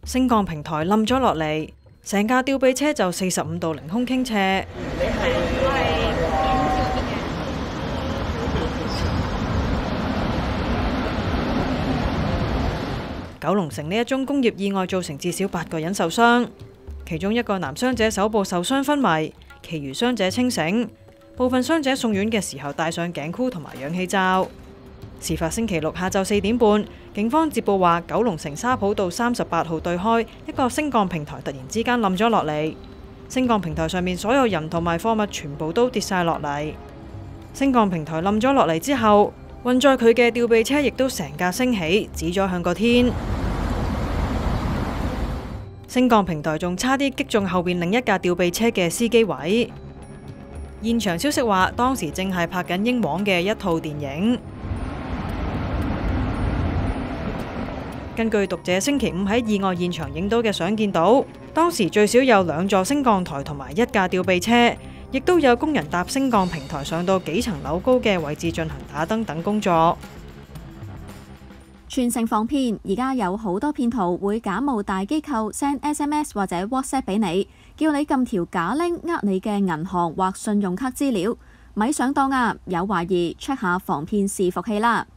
升降平台冧咗落嚟，成架吊臂車就45度凌空傾斜。九龍城呢一宗工業意外造成至少8個人受傷，其中一個男傷者手部受傷昏迷，其餘傷者清醒。部分傷者送院嘅時候戴上頸箍同埋氧氣罩。事發星期六下晝4點半，警方接報話九龍城沙浦道38號對開一個升降平台突然之間冧咗落嚟，升降平台上面所有人同埋貨物全部都跌晒落嚟。升降平台冧咗落嚟之後，運載佢嘅吊臂車亦都成架升起，指咗向個天。升降平台仲差啲擊中後邊另一架吊臂車嘅司機位。現場消息話，當時正係拍緊英皇嘅一套電影。根據讀者星期五喺意外現場影到嘅相見到，當時最少有2座升降台同埋1架吊臂車，亦都有工人搭升降平台上到幾層樓高嘅位置進行打燈等工作。 全城防騙，而家有好多騙徒會假冒大機構 send SMS 或者 WhatsApp 俾你，叫你撳條假 link 呃你嘅銀行或信用卡資料，咪上當啊！有懷疑 check 下防騙伺服器啦。